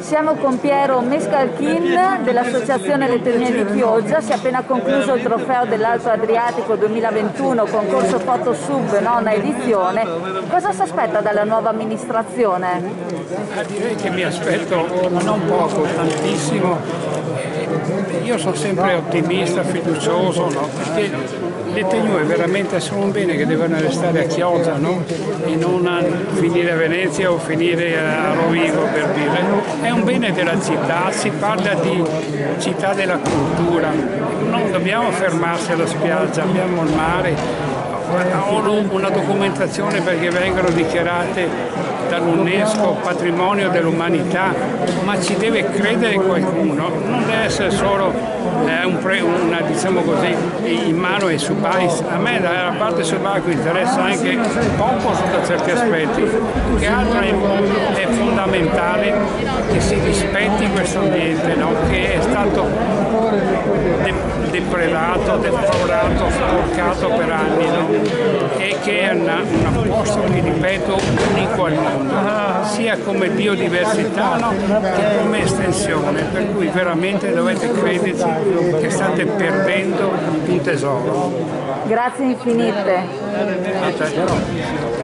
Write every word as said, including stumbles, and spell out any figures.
Siamo con Piero Mescalchin dell'Associazione Lettonia di Chioggia. Si è appena concluso il trofeo dell'Alto Adriatico duemilaventuno, concorso Foto Sub, nona edizione. Cosa si aspetta dalla nuova amministrazione? Ah, direi che mi aspetto non poco, tantissimo. Io sono sempre ottimista, fiducioso, no? Perché le tenue veramente sono un bene che devono restare a Chioggia, no? E non a finire a Venezia o finire a Rovigo, per dire. È un bene della città, si parla di città della cultura, non dobbiamo fermarsi alla spiaggia, abbiamo il mare. Ho una documentazione perché vengono dichiarate dall'UNESCO patrimonio dell'umanità, ma ci deve credere qualcuno, non deve essere solo eh, un pre, una, diciamo così, in mano ai subais. A me dalla parte subacquea interessa anche poco sotto certi aspetti, più che altro è, è fondamentale che si rispetti questo ambiente, no? Che è stato de, depredato, deplorato, sporcato per anni, no? E che è una, un posto, vi ripeto, unico al mondo, sia come biodiversità, no? Che come estensione, per cui veramente dovete crederci che state perdendo un tesoro. Grazie infinite.